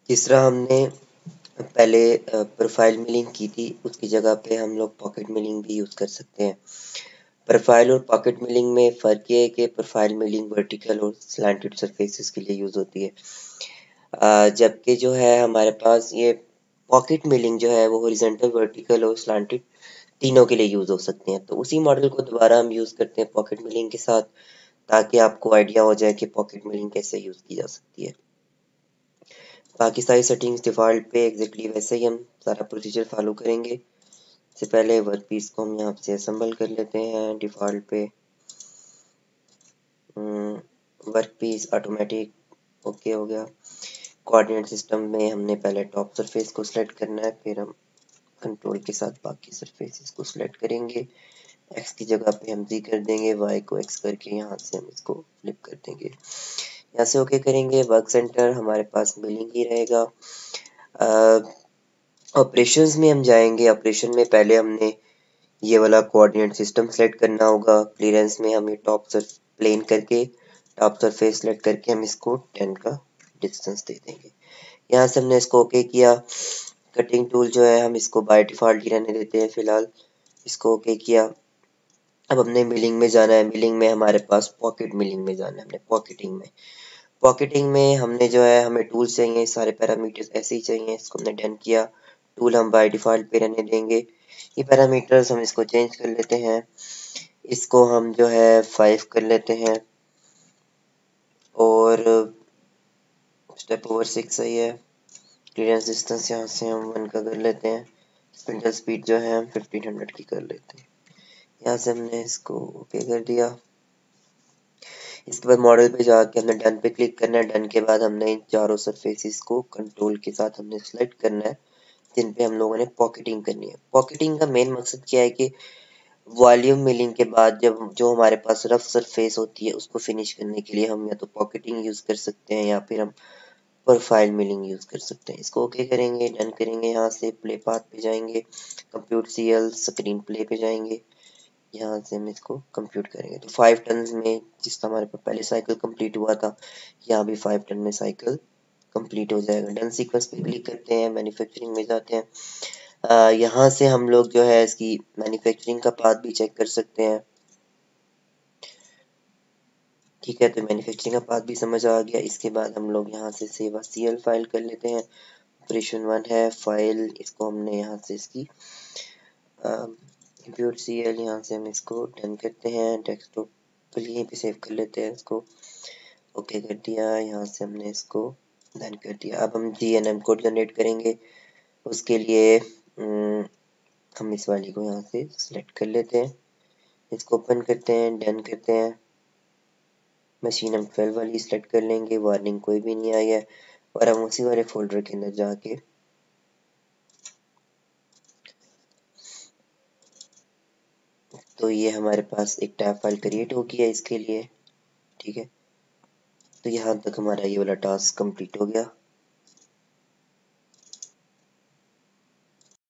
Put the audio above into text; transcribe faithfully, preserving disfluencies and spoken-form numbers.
जिस तरह हमने पहले प्रोफाइल मिलिंग की थी उसकी जगह पे हम लोग पॉकेट मिलिंग भी यूज़ कर सकते हैं। प्रोफाइल और पॉकेट मिलिंग में फ़र्क ये है कि प्रोफाइल मिलिंग वर्टिकल और स्लैंटेड सरफेसेस के लिए यूज़ होती है, जबकि जो है हमारे पास ये पॉकेट मिलिंग जो है वो हॉरिजॉन्टल, वर्टिकल और स्लैंटेड तीनों के लिए यूज़ हो सकते हैं। तो उसी मॉडल को दोबारा हम यूज़ करते हैं पॉकेट मिलिंग के साथ, ताकि आपको आइडिया हो जाए कि पॉकेट मिलिंग कैसे यूज़ की जा सकती है। बाकी सारी सेटिंग्स डिफ़ॉल्ट पे एग्जैक्टली वैसे ही हम सारा प्रोसीजर फॉलो करेंगे। इससे पहले वर्क पीस को हम यहाँ से असेंबल कर लेते हैं। डिफ़ॉल्ट पे वर्क पीस ऑटोमेटिक ओके हो गया। कोऑर्डिनेट सिस्टम में हमने पहले टॉप सरफेस को सिलेक्ट करना है, फिर हम कंट्रोल के साथ बाकी सरफेसेस को सिलेक्ट करेंगे। एक्स की जगह पे हम जी कर देंगे, वाई को एक्स करके यहाँ से हम इसको फ्लिप कर देंगे। यहाँ से ओके करेंगे। वर्क सेंटर हमारे पास मिलिंग ही रहेगा। ऑपरेशंस में हम जाएंगे। ऑपरेशन में पहले हमने ये वाला कोऑर्डिनेट सिस्टम सेलेक्ट करना होगा। क्लियरेंस में हम ये टॉप सरफेस प्लेन करके टॉप सरफेस सेलेक्ट करके हम इसको टेन का डिस्टेंस दे देंगे। यहाँ से हमने इसको ओके किया। कटिंग टूल जो है हम इसको बाय डिफ़ॉल्ट ही रहने देते हैं फिलहाल। इसको ओके किया। अब हमने मिलिंग में जाना है। मिलिंग में हमारे पास पॉकेट मिलिंग में जाना है। हमने पॉकेटिंग में पॉकेटिंग में हमने जो है हमें टूल्स चाहिए, सारे पैरामीटर्स ऐसे ही चाहिए। इसको हमने डन किया। टूल हम बाय डिफ़ॉल्ट पे रहने देंगे। ये पैरामीटर्स हम इसको चेंज कर लेते हैं। इसको हम जो है फाइव कर लेते हैं और स्टेप ओवर सिक्स सही है। क्लियरेंस डिस्टेंस यहाँ से हम वन का कर लेते हैं। स्पिंडल स्पीड जो है हम फिफ्टीन हंड्रेड की कर लेते हैं। यहाँ से हमने इसको ओके कर दिया। इसके बाद मॉडल पे जाके हमने डन पे क्लिक करना है। डन के बाद हमने इन चारों सरफेसेस को कंट्रोल के साथ हमने सेलेक्ट करना है, जिन पे हम लोगों ने पॉकेटिंग करनी है। पॉकेटिंग का मेन मकसद क्या है कि वॉल्यूम मिलिंग के बाद जब जो हमारे पास रफ सरफेस होती है उसको फिनिश करने के लिए हम या तो पॉकेटिंग यूज़ कर सकते हैं या फिर हम प्रोफाइल मिलिंग यूज़ कर सकते हैं। इसको ओके करेंगे, डन करेंगे। यहाँ से प्ले पाथ पे जाएंगे, कंप्यूट सीएल स्क्रीन प्ले पे जाएंगे। यहाँ से हम इसको कंप्यूट करेंगे तो फाइव टन में जिस हमारे पास पहले साइकिल कंप्लीट हुआ था, यहाँ भी फाइव टन में साइकिल कंप्लीट हो जाएगा। डन सीक्वेंस पे क्लिक करते हैं, मैन्युफैक्चरिंग में जाते हैं। आ, यहाँ से हम लोग जो है इसकी मैन्युफैक्चरिंग का पाथ भी चेक कर सकते हैं। ठीक है, तो मैन्युफैक्चरिंग का पाथ भी समझ आ गया। इसके बाद हम लोग यहाँ से सेव सीएल फाइल कर लेते हैं। ऑपरेशन वन है फाइल, इसको हमने यहाँ से इसकी कंप्यूट सीएल, यहाँ से हम इसको डन करते हैं। डेस्कटॉप पर यहीं पे सेव कर लेते हैं इसको। ओके कर दिया। यहाँ से हमने इसको डन कर दिया। अब हम G and M code generate करेंगे। उसके लिए हम इस वाली को यहाँ से सिलेक्ट कर लेते हैं, इसको ओपन करते हैं, डन करते हैं। मशीन हम ट्वेल्व वाली सिलेक्ट कर लेंगे। वार्निंग कोई भी नहीं आई है और हम उसी वाले फोल्डर के अंदर जाके तो ये हमारे पास एक टैब फाइल क्रिएट हो गया इसके लिए। ठीक है, तो यहाँ तक हमारा ये वाला टास्क कंप्लीट हो गया।